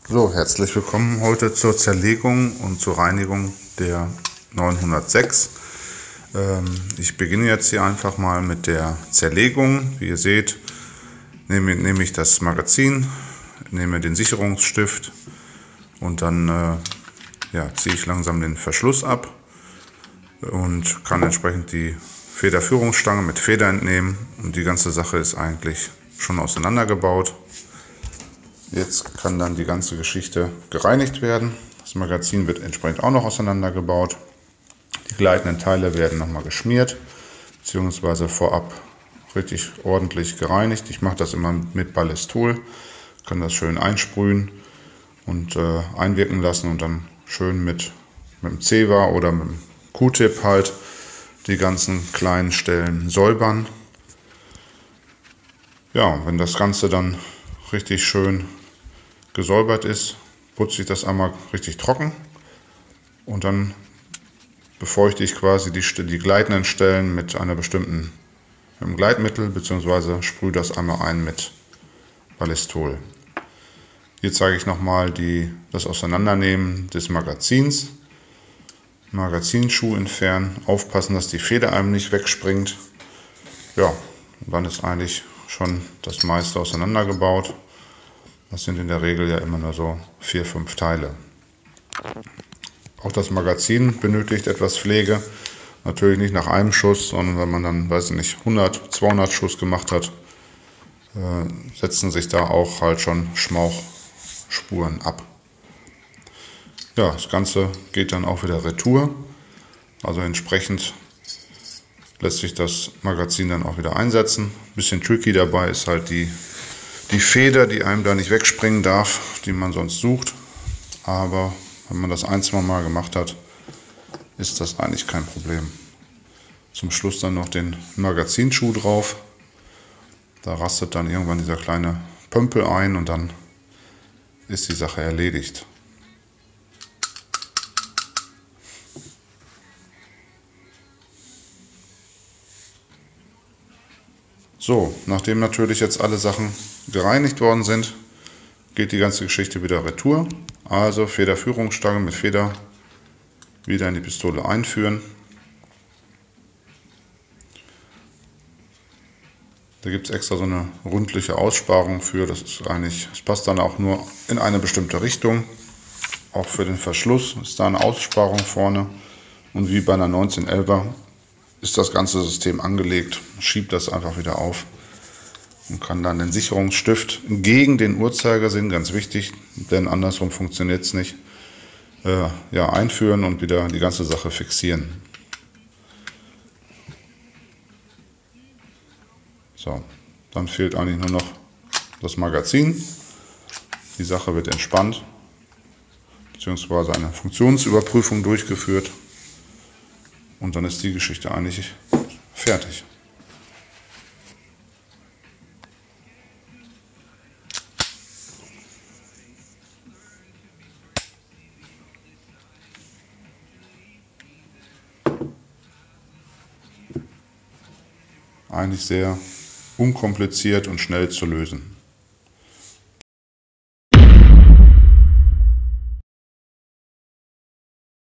So, herzlich willkommen heute zur Zerlegung und zur Reinigung der 906. Ich beginne jetzt hier einfach mal mit der Zerlegung. Wie ihr seht, nehme ich das Magazin, nehme den Sicherungsstift und dann ziehe ich langsam den Verschluss ab und kann entsprechend die Federführungsstange mit Feder entnehmen. Und die ganze Sache ist eigentlich schon auseinandergebaut. Jetzt kann dann die ganze Geschichte gereinigt werden. Das Magazin wird entsprechend auch noch auseinandergebaut. Die gleitenden Teile werden nochmal geschmiert, beziehungsweise vorab richtig ordentlich gereinigt. Ich mache das immer mit Ballistol, kann das schön einsprühen und einwirken lassen und dann schön mit dem Zewa oder mit dem Q-Tip halt die ganzen kleinen Stellen säubern. Ja, wenn das Ganze dann richtig schön gesäubert ist, putze ich das einmal richtig trocken und dann befeuchte ich quasi die gleitenden Stellen mit einem Gleitmittel, beziehungsweise sprühe das einmal ein mit Ballistol. Hier zeige ich nochmal das Auseinandernehmen des Magazins. Magazinschuh entfernen, aufpassen, dass die Feder einem nicht wegspringt. Ja, und dann ist eigentlich schon das meiste auseinandergebaut. Das sind in der Regel ja immer nur so 4-5 Teile. Auch das Magazin benötigt etwas Pflege. Natürlich nicht nach einem Schuss, sondern wenn man dann, weiß ich nicht, 100, 200 Schuss gemacht hat, setzen sich da auch halt schon Schmauchspuren ab. Ja, das Ganze geht dann auch wieder retour. Also entsprechend lässt sich das Magazin dann auch wieder einsetzen. Ein bisschen tricky dabei ist halt die Feder, die einem da nicht wegspringen darf, die man sonst sucht. Aber wenn man das ein, zwei Mal gemacht hat, ist das eigentlich kein Problem. Zum Schluss dann noch den Magazinschuh drauf. Da rastet dann irgendwann dieser kleine Pömpel ein und dann ist die Sache erledigt. So, nachdem natürlich jetzt alle Sachen gereinigt worden sind, geht die ganze Geschichte wieder retour. Also Federführungsstange mit Feder wieder in die Pistole einführen. Da gibt es extra so eine rundliche Aussparung für. Das passt dann auch nur in eine bestimmte Richtung. Auch für den Verschluss ist da eine Aussparung vorne. Und wie bei einer 1911er ist das ganze System angelegt. Schiebt das einfach wieder auf und kann dann den Sicherungsstift gegen den Uhrzeigersinn, ganz wichtig, denn andersrum funktioniert es nicht, einführen und wieder die ganze Sache fixieren. So, dann fehlt eigentlich nur noch das Magazin. Die Sache wird entspannt, beziehungsweise eine Funktionsüberprüfung durchgeführt und dann ist die Geschichte eigentlich fertig. Eigentlich sehr unkompliziert und schnell zu lösen.